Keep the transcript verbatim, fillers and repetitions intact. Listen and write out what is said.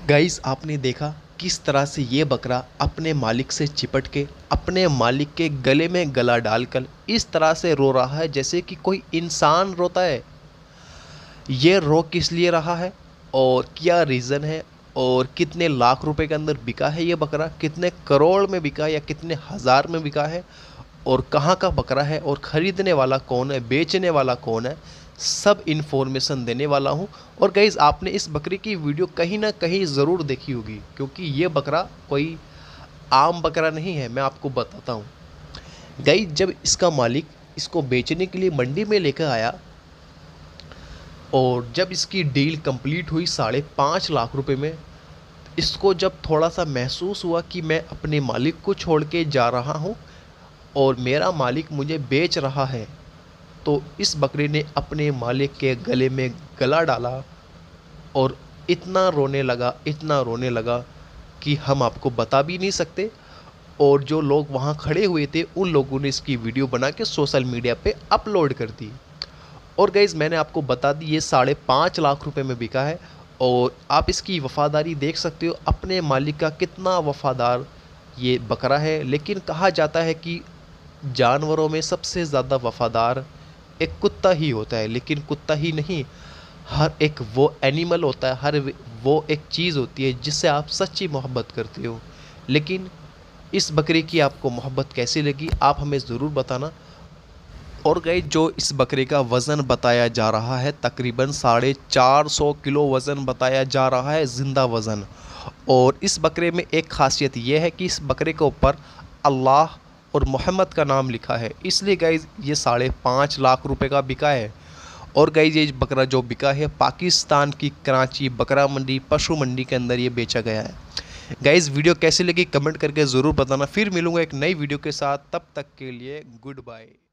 Guys आपने देखा किस तरह से ये बकरा अपने मालिक से चिपट के अपने मालिक के गले में गला डालकर इस तरह से रो रहा है जैसे कि कोई इंसान रोता है। ये रो किस लिए रहा है और क्या रीज़न है और कितने लाख रुपए के अंदर बिका है ये बकरा, कितने करोड़ में बिका या कितने हज़ार में बिका है और कहाँ का बकरा है और ख़रीदने वाला कौन है, बेचने वाला कौन है, सब इन्फॉर्मेशन देने वाला हूँ। और गाइज़ आपने इस बकरे की वीडियो कहीं ना कहीं ज़रूर देखी होगी क्योंकि ये बकरा कोई आम बकरा नहीं है। मैं आपको बताता हूँ गाइज़, जब इसका मालिक इसको बेचने के लिए मंडी में लेकर आया और जब इसकी डील कंप्लीट हुई साढ़े पाँच लाख रुपए में, इसको जब थोड़ा सा महसूस हुआ कि मैं अपने मालिक को छोड़ के जा रहा हूँ और मेरा मालिक मुझे बेच रहा है, तो इस बकरे ने अपने मालिक के गले में गला डाला और इतना रोने लगा इतना रोने लगा कि हम आपको बता भी नहीं सकते। और जो लोग वहाँ खड़े हुए थे उन लोगों ने इसकी वीडियो बना के सोशल मीडिया पे अपलोड कर दी। और गाइज़ मैंने आपको बता दी ये साढ़े पाँच लाख रुपए में बिका है और आप इसकी वफ़ादारी देख सकते हो, अपने मालिक का कितना वफ़ादार ये बकरा है। लेकिन कहा जाता है कि जानवरों में सबसे ज़्यादा वफ़ादार एक कुत्ता ही होता है, लेकिन कुत्ता ही नहीं, हर एक वो एनिमल होता है, हर वो एक चीज़ होती है जिससे आप सच्ची मोहब्बत करते हो। लेकिन इस बकरे की आपको मोहब्बत कैसी लगी आप हमें ज़रूर बताना। और गाइस जो इस बकरे का वज़न बताया जा रहा है तकरीबन साढ़े चार सौ किलो वज़न बताया जा रहा है, ज़िंदा वज़न। और इस बकरे में एक ख़ासियत यह है कि इस बकरे के ऊपर अल्लाह और मोहम्मद का नाम लिखा है, इसलिए गाइज़ ये साढ़े पाँच लाख रुपए का बिका है। और गाइज़ ये बकरा जो बिका है पाकिस्तान की कराची बकरा मंडी पशु मंडी के अंदर ये बेचा गया है। गाइज़ वीडियो कैसी लगी कमेंट करके ज़रूर बताना। फिर मिलूँगा एक नई वीडियो के साथ, तब तक के लिए गुड बाय।